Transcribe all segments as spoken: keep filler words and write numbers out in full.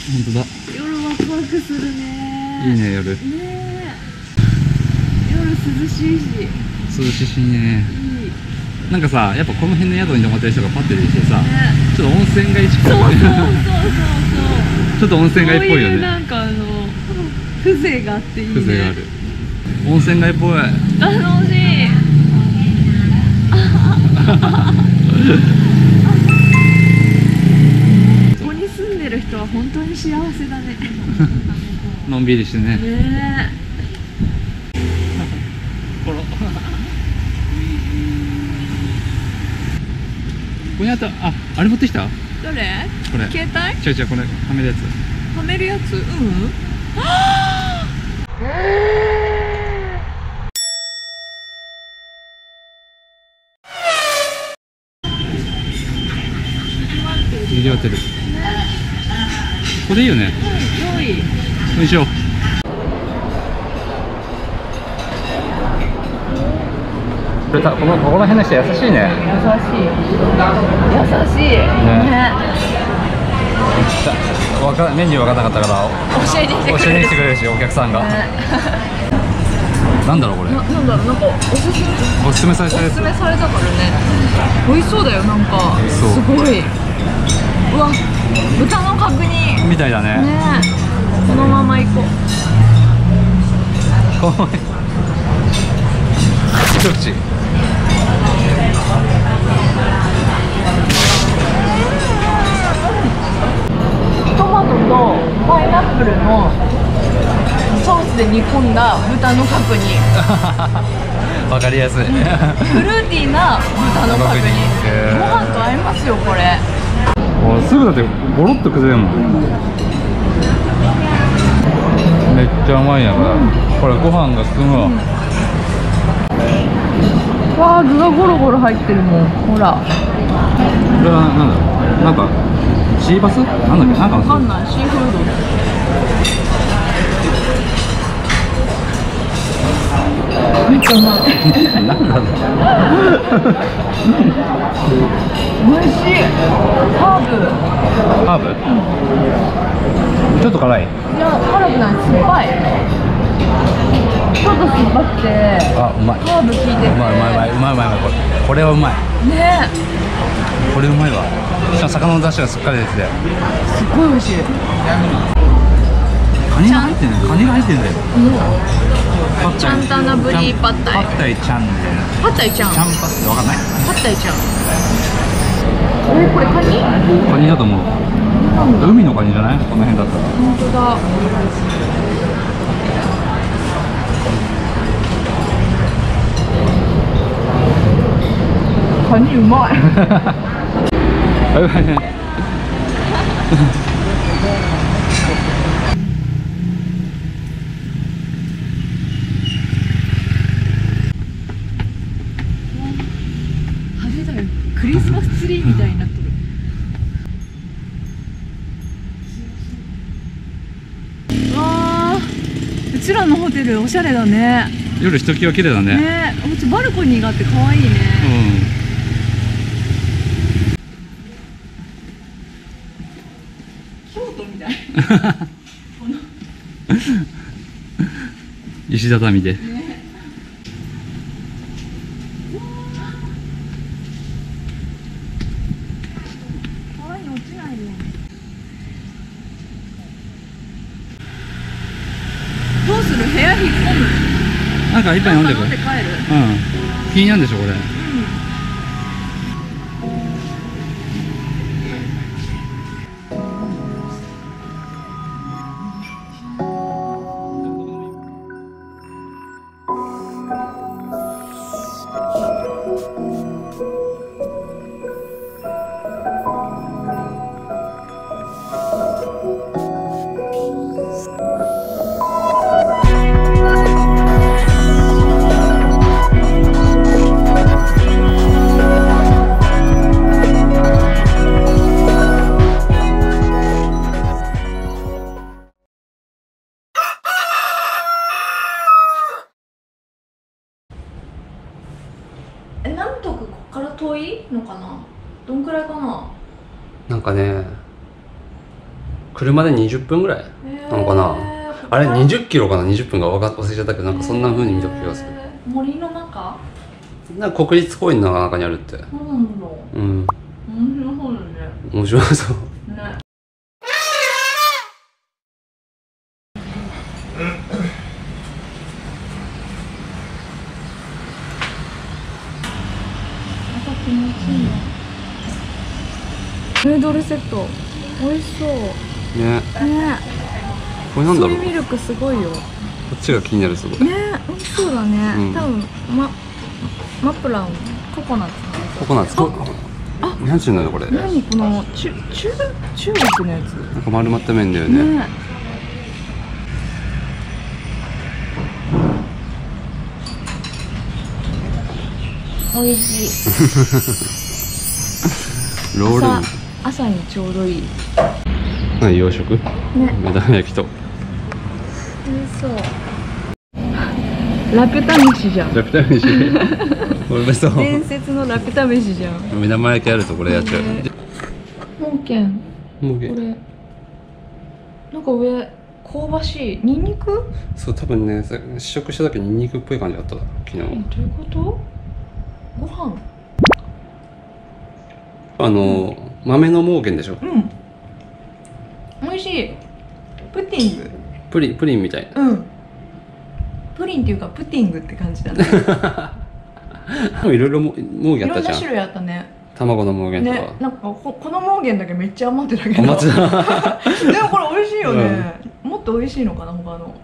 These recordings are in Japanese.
当だ。 夜ワクワクするね。 いいね夜。ねえ。夜涼しいし。 涼しいしね。 いい。 なんかさ、やっぱこの辺の宿に泊まってる人がパッて出てきてさ、 ね、 ちょっと温泉街近く。 そうそうそうそうそう。 ちょっと温泉街っぽいよね。 そういうなんかあの風情があっていいね。 風情がある。温泉街っぽい。 楽しい。ここに住んでる人は本当に幸せだね。 のんびりしてね。 ねえ。 このここにあった、あ、あれ持ってきた？ どれ？ これ。 携帯？ 違う違う、これはめるやつ。 はめるやつ？うん。はあ。 にぎわってる。これいいよね。 うん、良い。 これにしよう。これた、このここら辺の人優しいね。 優しい。優しい。ね。ね、 わかメニュー分からなかったから教えに来てくれる。 教えに来てくれるし、お客さんが。ね、なんだろうこれ。な、 なんだろう、なんかおすすめ。 おすすめされたやつ。 おすすめされたからね。美味しそうだよ、なんか。すごい。うわ、豚の角煮みたいだね。 ね、このまま行こう。 この一口。 トマトとパイナップルのソースで煮込んだ豚の角煮。 わかりやすい。 フルーティーな豚の角煮。ご飯と合いますよこれ。 すぐだってゴロッと崩れるもん。めっちゃうまいやから、うん、これご飯が進むわ。うん、 わあ、具がゴロゴロ入ってるもん。ほら、 これはなんだろう、なんかシーバスなんだっけ、なんかわかんない。シーフード。めっちゃうまい。なんだろう。美味しい。ハーブ。 ハーブ？うん、ちょっと辛い？いや、辛くない。酸っぱい。ちょっと酸っぱくて。 あ、うまい。 ハーブ効いてて。うまいうまいうまいうまいうまいこれ。これはうまい。 ね。 これうまいわ。しかも魚の出汁がしっかり出てて。 すっごい美味しい。 カニが入ってるね。カニが入ってるんだよ。 うん。チャンタナブリパッタイ。 パッタイちゃんみたいな。 パッタイちゃん。 チャンパってわかんない？ パッタイちゃん。え、これカニ？ カニだと思う。海のカニじゃない？この辺だったら。 本当だ。カニうまい。派手だよ。クリスマスツリーみたいになってる。うわー、うちらのホテルおしゃれだね。 夜ひときわ綺麗だね。 ね、うちバルコニーがあって可愛いね。うん。京都みたい。 石畳で。ね、 川に落ちないように。どうする？部屋引っ込む？ なんか一杯飲んでく。 飲んで帰る？ うん。気になるんでしょこれ。 え、なんとかこっから遠いのかな。どんくらいかな。 なんかね、 車でにじゅっぷんぐらいなのかな。あれにじゅっキロかな、にじゅっぷんか忘れちゃったけど、なんかそんな風に見た気がする。 森の中？ なんか国立公園の中にあるって。 そうなんだ。 うん。 面白そうだね。 面白そう。 ね。朝気持ちいいな。ヌードルセット、美味しそう。 ね。 ね。 これなんだろう。 ソイミルクすごいよ。 こっちが気になる、すごい。 ね、美味しそうだね。 うん、 多分まマプランココナッツ。 ココナッツ。あ、なんちゅうのこれ。 何この中中中国のやつ。 なんか丸まった麺だよね。ね、 美味しい。 ロール。 朝、朝にちょうどいい。 何洋食？ね。目玉焼きと。 美味しそう。ラピュタ飯じゃん。 ラピュタ飯。これそう。 伝説のラピュタ飯じゃん。 目玉焼きあるとこれやっちゃう。 モンケン。 モンケン。 これ。なんか上香ばしい。ニンニク？ そう、多分ね、試食した時にニンニクっぽい感じだった昨日。どういうこと？ご飯。 あの、うん、豆のモーゲンでしょ。 うん。美味しい。プディング。 プリン、プリンみたいな。 うん。プリンっていうかプディングって感じだね。 いろいろモーゲンあったじゃん。いろんな種類あったね。 卵のモーゲンとか。 ね、なんかここのモーゲンだけめっちゃ余ってたけど。 余ってた。 でもこれ美味しいよね。うん、もっと美味しいのかな他の。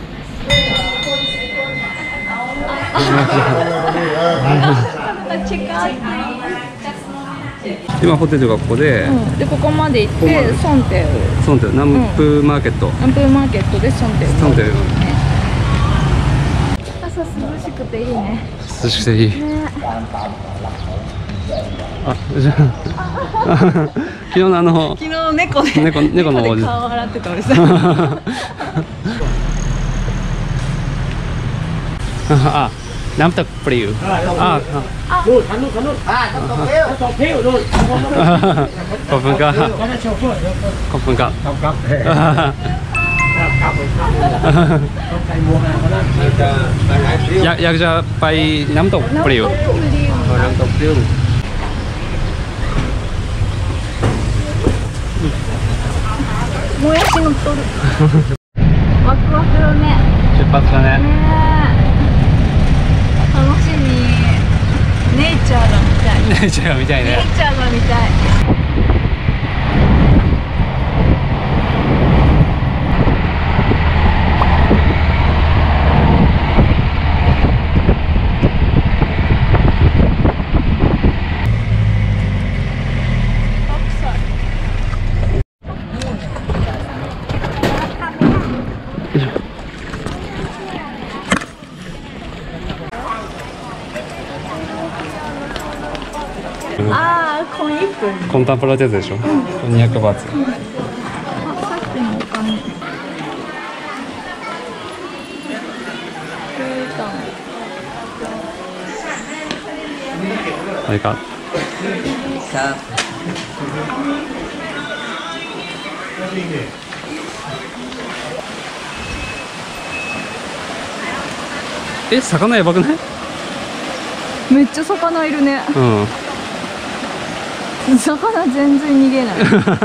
今ホテルがここで、 うん、でここまで行ってソンテウソンテウ南部マーケット、 南部マーケットでソンテウソンテウ、ね、 朝涼しくていいね。 涼しくていい、ね、あ、じゃあ昨日のあの昨日猫で猫猫の猫で顔洗ってた俺さ。 あ、น้ำตกปลิวอ่านู่นคันนู่นคันนู่นอ่าน้ำตกเปรี้ยวน้ำตกเปรี้ยวนู่นขอบคุณครับขอบคุณครับอยากอยากจะไปน้ำตกปลิวน้ำตกปลิวもやし乗っとる。ワクワクだね。 出発だね。 楽しみ。ネイチャーが見たい。 ネイチャーが見たいね。 ネイチャーが見たい。ああ、コンいっぷん。 コンタンプラってやつでしょ。うん、にひゃくバーツ。 うん、あ、さっきのお金。 あれか。え、魚やばくない？ めっちゃ魚いるね。 うん。 魚全然逃げない。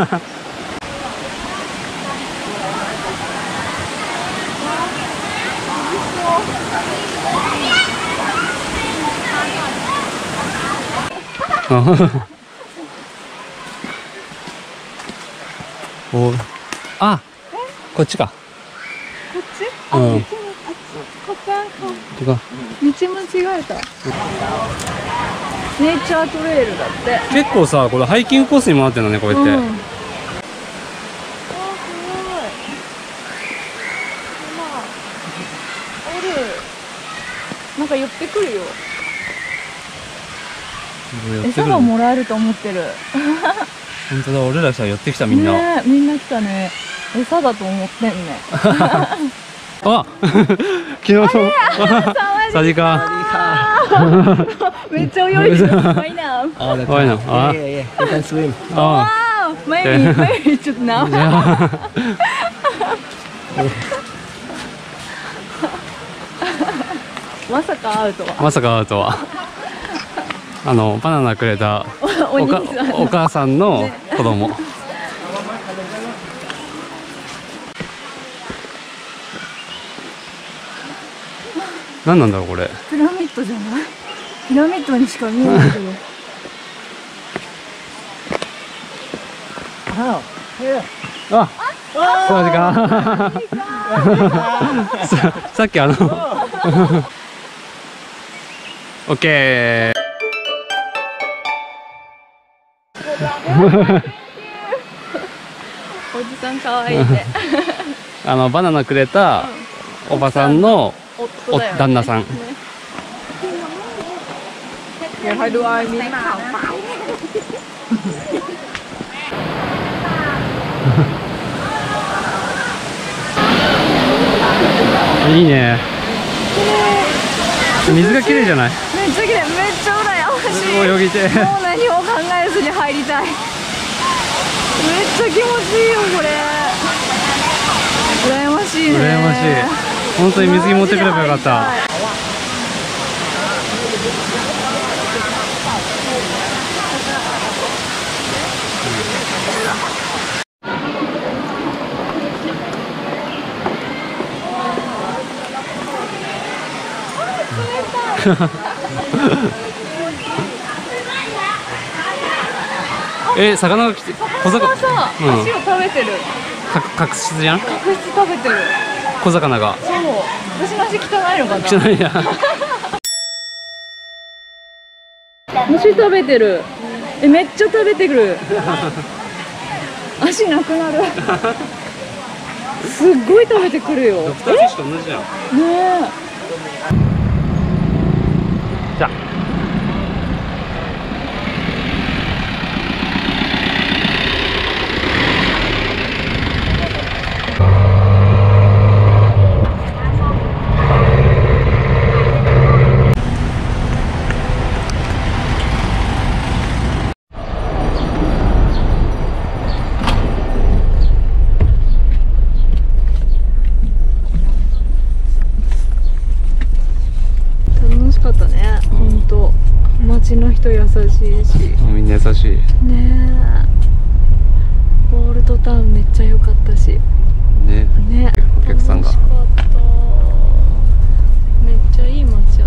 お、あ、こっちか。 こっち？あ、 うん。 こっちか。 とか。 道間違えた。ネイチャートレイルだって。 結構さ、これハイキングコースにもなってるのね、こうやって。うん、あ、すごい。おる。なんか寄ってくるよ。餌がもらえると思ってる。 本当だ、俺らさ、寄ってきたみんな。 ね、みんな来たね。餌だと思ってんね。 あ、昨日の。サワディーカー。 めっちゃ泳いでる。ワイナー。 ワイナー。あ、 yeah, yeah. You can swim. Oh. Wow. 前に前にちょっとな。まさか会うとは。 まさか会うとは。あのバナナくれたおお兄かさんお母さんの子供。何なんだろうこれ。 ピラミッドじゃない？ピラミッドにしか見えないけど。 あ、そうか。さ, さっきあのオッケー。 おじさん可愛いね。 あのバナナくれたおばさんのお旦那さん。いいね。水が綺麗じゃない？ めっちゃ綺麗、めっちゃ羨ましい。 泳ぎて。 もう何も考えずに入りたい。めっちゃ気持ちいいよこれ。羨ましいね。 羨ましい。本当に水着持ってくればよかった。え、魚が来て、小魚魚さ、 うん足を食べてる。 か角質じゃん？ 角質食べてる。 小魚が。 そう。私の足汚いのかな。 汚いや。 虫食べてる。え、めっちゃ食べてくる。足なくなる。すっごい食べてくるよ。 ドクターフィッシュと同じじゃん。 ねえ。 じゃあ。 楽しかったね。本当。街の人優しいし。 みんな優しい。 ねえ。オールドタウンめっちゃ良かったし。 ね。 ね。 お客さんが。 楽しかった。めっちゃいい街